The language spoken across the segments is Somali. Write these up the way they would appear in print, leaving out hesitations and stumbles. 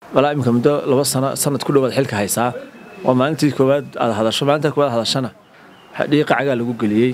walaa imka muddo 2 sano sanad ku dhawaad xilka haysaa oo maalintii koowaad aad hadasho maalinta koowaad hadashana dhiiqa caga lagu galiyay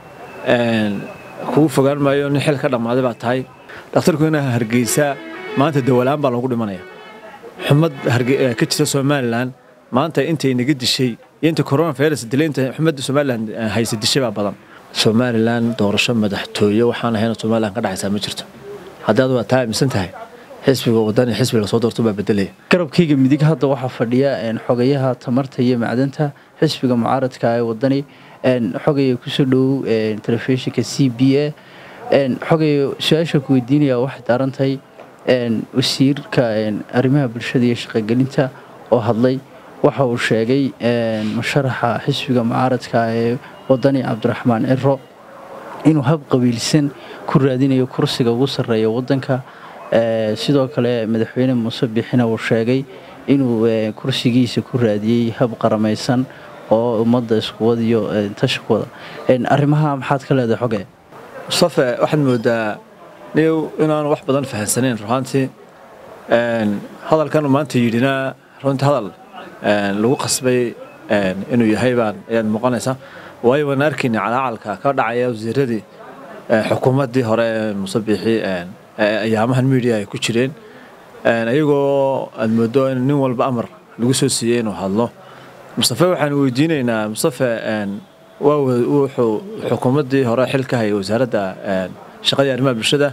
kugu fogaan maayo in xil ka dhamaaday baa tahay dhakhtarku inaa Hargeysa maanta dawalaan baa lagu dhimanaya xumad ka jirta Soomaaliland maanta intay naga dishay inta coronavirus dileenta xumadda Soomaaliland haysa dishay baa badan Soomaaliland doorasho madaxtooyo waxaan ahayn Soomaaliland ka dhaxaysa ma jirto haddaad waa taamisan tahay xisbiga wadani xisbiga soo doorto baa bedelay garabkayga midig hadda waxa fadhiya xogayaha tamarta iyo macdanta xisbiga mucaaradka ee wadani xogaya ku soo dhow telefishinka CBA xogaya su'aasha ku weydiinaya wax daarantay wasiirka arrimaha bulshada iyo shaqagelinta oo hadlay waxa uu sheegay musharaxa xisbiga mucaaradka ee wadani Cabdiraxmaan Ciro inuu hab qabiilsan ku raadinayo kursiga ugu sareeya wadanka sidoo kale madaxweyne Muuse Bixina uu sheegay inuu kursigiisa ku raadiyay hab qaramaysan oo ummadda isku wadiyo tashkooda arrimaha maxaad ka leedahay xogay Mustafa waxaan moodaa inaan wax badan fahansaneyn runtii hadalkan maanta yidina runtii hadal lagu qasbay inuu yahay baan ayaan muuqanaysa waayo waan arkaynay calaalka ka dhacaya wasiiradii xukuumaddii hore Muuse Bixi ayaamahan media ay ku jireen ayagoo aad moodo in nin walba amar lagu soo siiyay inuu hadlo Mustafa waxaan weydiinaynaa Mustafa wuxuu xukuumaddii hore xilka hayay wasaaradda shaqada arrimaha bulshada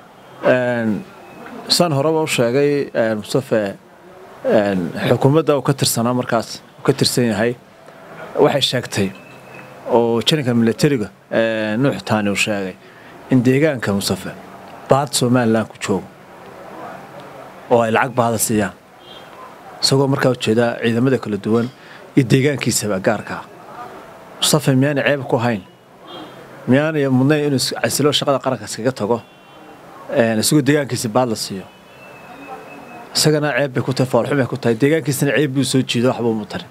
san hore u sheegay Mustafa xukuumadda uu ka tirsanaa markaas uu ka tirsan yahay waxay sheegtay oo janka militariga Nuux Taani uu sheegay in deegaanka Mustafa baad Soomaaliland ku joogo oo ay lacag baada siiyaan isagoo markaa u jeeda ciidamada kala duwan iyo deegaankiisa gaarka Mustafa miyaan ceeb ku hayn miyaan mudnay inuu asilo shaqada qaranka iskaga tago isagoo deegaankiisa baad la siiyo isagana ceeb ku tahay foolxumo ku tahay deegaankiisana ceeb buu soo jiido waxba mu tarin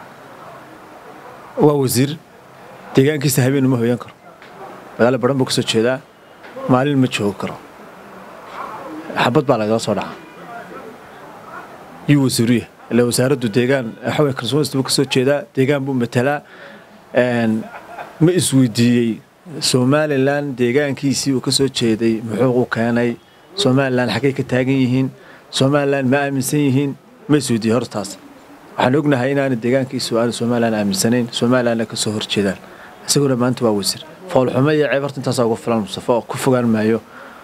waa wasiir deegaankiisa habeen ma hooyan karo magaalo badan buu ka soo jeedaa maalin ma joogo karo xabad baa laga soo dhacaa wasiiriye ilaa wasaaraddu deegaan xaway kalsoonista ka soo jeedaa deegaan buu matalaa ma isweydiiyay Soomaaliland deegaankiisii uu ka soo jeeday muxuu keenay Soomaaliland xagee ka taagan yihiin Soomaaliland ma aaminsan yihiin ma isweydiiyay hortaas waxaan ognahay inaan deegaankiisu aan Soomaaliland aaminsanayn Soomaaliland ka soo horjeedaan isagoo maanta waa wasiir foolxumo iyo ceeb intaas ugu filan Mustafa ku fogaan maayo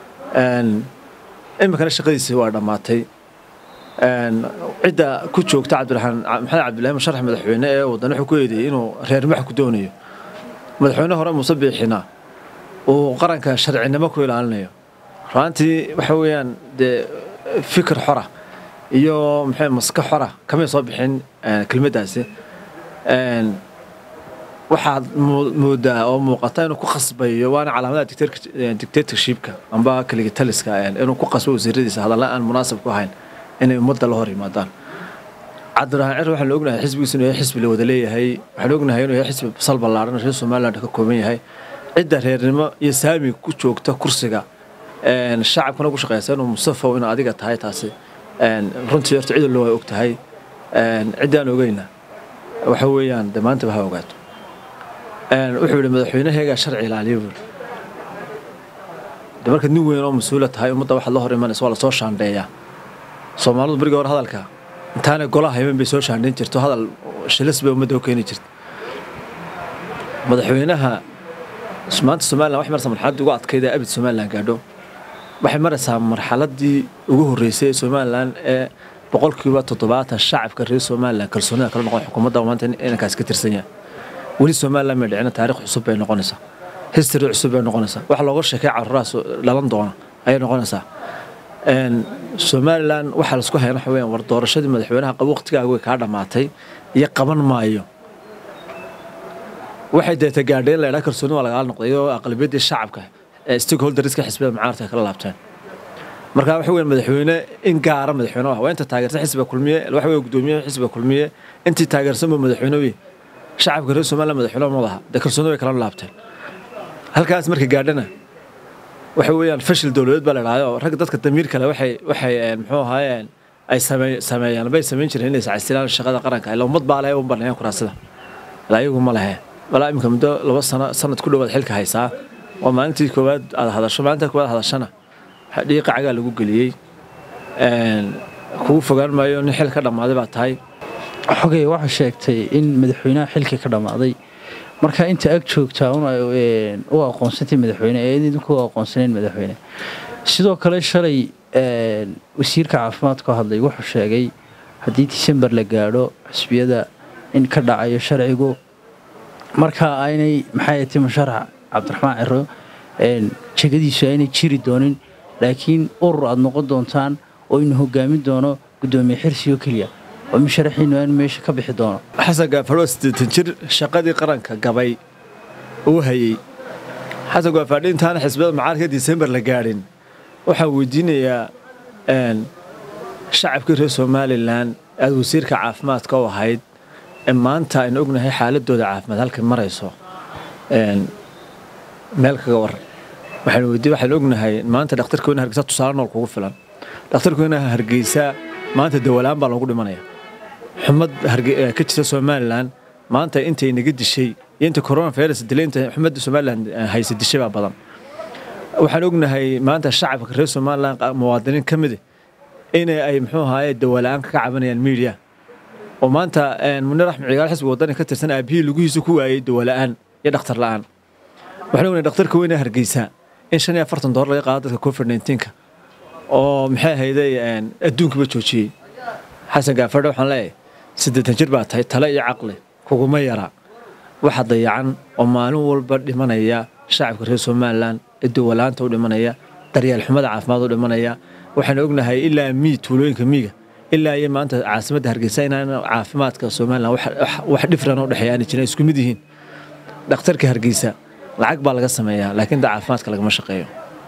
imika shaqadiisa waa dhamaatay cidda ku joogta Cabdiraxmaan Maxamed Cabdullaahi musharax madaxweyne ee waddan wuxuu ku yeeday inuu reer max ku doonayo madaxweyne hore Muuse Bixina oo qaranka sharcinimo ku ilaalinayo runtii waxa weeyaan fikir xora iyo maxay maskax xora kama soo bixin kelmadaasi waxaad moodaa oo muuqata inuu ku khasbayo waana calaamadaha dictatorshipka amba kaliya taliska inuu ku qasbo wasiiradiisa hadallaan aan munaasab ku ahayn inay ummadda la hor yimaadaan Cabdiraxmaan Ciro waxaan ognahay xisbigiisu inuu yahay xisbi la wada leeyahay waxaan ognahay inuu yahay xisbi basal ballaaran oo Soomaaliland ka kooban yahay cidda reernimo iyo saami ku joogta kursiga shacabkuna ku shaqeeysan oo Mustafa in adiga tahay taasi runtii horta cid loo og tahay cidaan ogeyna waxa weeyaan damaanta waxa ogaato wuxuu yiri madaxweynaha sharci ilaaliyo marka nin weyn oo mas'uul tahay ummadda waxa la hor imanaysa waa la soo shaandeeyaa Soomaalidu bariga hore hadalka intaana golaha hayman bay soo shaandeen jirto hadal shilis bay ummadda u keenay jirto madaxweynaha maanta Soomaaliland wax marsan marxalad ugu adkayda abid Soomaaliland gaadho waxay maraysaa marxaladii ugu horeysay ee Soomaaliland ee 70% shacabka reer Soomaaliland kalsoonida kala noqon xukuumadda maanta inankaas ka tirsan yahay wali Soomaaliland ma dhicina taariikh cusub bay noqonaysaa history cusub bay noqonaysaa wax looga sheekay carruuraas dhalan doona ay noqonaysaa Soomaaliland waxa la isku hayay waxa weeyaan war doorashadii madaxweynaha waqtigaaga way ka dhamaatay iyo qaban maayo waxay deeta gaadheen la ilaa kalsooni waa laga noqday oo aqlabiyadii shacabka stakeholders ka xisbiga mucaaradka kala laabteen marka waxa weeyaan madaxweyne in gaar ah madaxweynaha waa inta taageersan xisbiga kulmiye waxa weey gudoomiye xisbiga kulmiye intii taageersan madaxweynaha shacabka reer Soomaaliland madaxweynaha ma laha kalsooni way kala laabteen halkaas markii gaadhana waxa weeyaan fashil dawladeed baa la raayo rag dadka damiir kale waxay muxuu ahaayeen ay sameeyaan bay sameyn jireen inay iscasilaan shaqada qaranka ay ummad baa leh u banayaan kuraasada la iyagu ma lahayn walaa imka muddo 2 sano sanad ku dhawaad xilka haysaa oo maalintii koowaad aad hadasho maalinta koowaad hadashana xadiiqa caga lagu galiyay kugu fogaan maayo in xilka dhamaaday baa tahay xogay waxa sheegtay in madaxweynaha xilka ka dhamaaday marka inta ag joogtaa u aqoonsatay madaxweyne ee idinku aqoonsaneen madaxweyne sidoo kale shalay wasiirka caafimaadka hadlay wuxuu sheegay haddii December la gaadho xisbiyada in ka dhacayo sharcigu marka aynay maxay tahay musharax Cabdiraxmaan Ciro jagadiisu aynay jiri doonin laakiin urur aad noqon doontaan oo in hogaamin doono gudoomiye xirsiyo kaliya oo musharaxiinu aan meesha ka bixi doono xasan gaafaro 80 jir shaqadii qaranka gabay uu hayay xasan gaafaro intaan xisbiyada macaalka December la gaadhin waxaan weydiinayaa shacabka reer Somaliland aad wasiirka caafimaadka oo ahayd maanta aan ognahay xaaladooda caafimaad halka marayso meel kaga war waxaan ognahay maanta dhakhtarkooda Hargeysa tusaale nool kugu filan dhakhtarkooda Hargeysa maanta dawalaan baa lagu dhimanaya xumad ka jirta Somaliland maanta intay naga dishay inta coronavirus dileenta xumada Somaliland haysa dishay baa badan waxaan ognahay maanta shacabka reer Somaliland muwaadiniin kamid ay muxuu ahaayay dawalaan ka cabanayaan media oo maanta Munir Axmed Cigaal xisbi wadani ka tirsan aabihii lugihiisa ku waayay dawalaan iyo dhakhtar la'aan waxaan ognahay dhakhtarka weyn ee Hargeysa in $45 laga qaado dadka COVID-19 oo maxay hayday adduunka ba joojiyay xasan gaafadho waxaan leeyahay 80 jir baa tahay talo iyo caqli kuguma yara waxa dayacan oo maalin walba dhimanaya shacabka reer Somaliland dawlaanta u dhimanaya daryeel xumada caafimaad u dhimanaya waxaan ognahay ilaa tuulooyinka miiga ilaa ay maanta caasimadda Hargeysa inaan caafimaadka Somaliland wax different u dhaxeeyaan jireen isku mid yihiin dhakhtarka Hargeysa lacag baa laga sameeyaa laakiin caafimaadka lagama shaqeeyo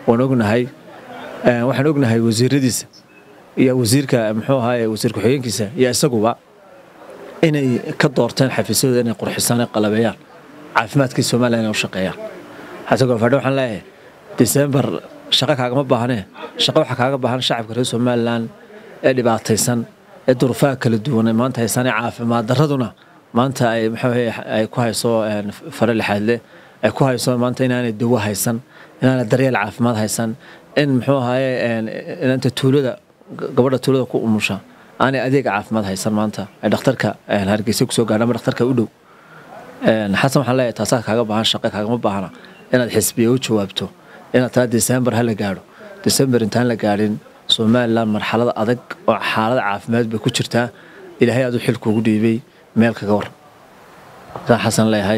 waxaan ognahay wasiiradiisa iyo wasiirka muxuu ahaayay wasiirka xigeenkiisa iyo isaguba inay ka doorteen xafiisyada inay qurxisaan qalabayaan caafimaadka Somaliland oo shaqeeyaan xasan gaafadho waxaan leeyahay December shaqa kaaga ma baahnee shaqa waxa kaaga baahan shacabka reer Somaliland ee dhibaataysan ee duruufaha kala duwan maanta haysan caafimaad daraduna maanta ay ay ku hayso faral xadle ay ku hayso maanta inaanay dawo haysan inaanay daryeel caafimaad haysan in muxuu ahaayay inta tuulada gabadha tuulada ku umusha aanay adeeg caafimaad haysan maanta ay dhakhtarka Hargeysa ku soo gaadhaan dhakhtarka u dhow xasan waxaan leeyahay taas kaaga baahan shaqa kaaga ma baahna inaad xisbiyo u jawaabto inaad taa December hal gaadho December intaan la gaadhin Somaliland marxalad adag oo xaalad caafimaad bay ku jirtaa ilaahay aad u xil kugu dhiibay meel kaga war xasan leeyahay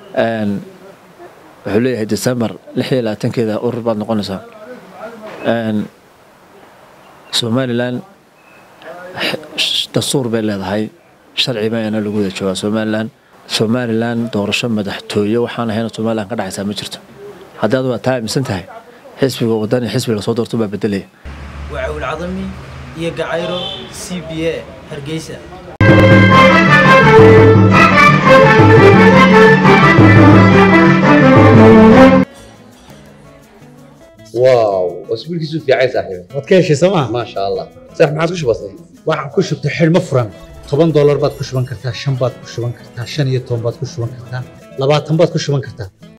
wuxuu leeyahay December 26keeda urur baad noqonaysaa Somaliland dastuur bay leedahay sharci bayna lagu wada joogaa Somaliland doorasho madaxtooyo waxaan ahayn Somaliland ka dhaxaysa ma jirto haddaad waa taayimsan tahay xisbiga wadani xisbiga soo doorto baa bedelay وعول عظمي يقعيرو CBA هرقيسة واو اسبوع كيسو في عايز صاحبي waad ka heshay sooma ما شاء الله صح ما عادش بسيط waxaan ku shubtay xilmo furan $10 baad ku shuban kartaa 5 baad ku shuban kartaa 15 baad ku shuban kartaa 20 baad ku shuban kartaa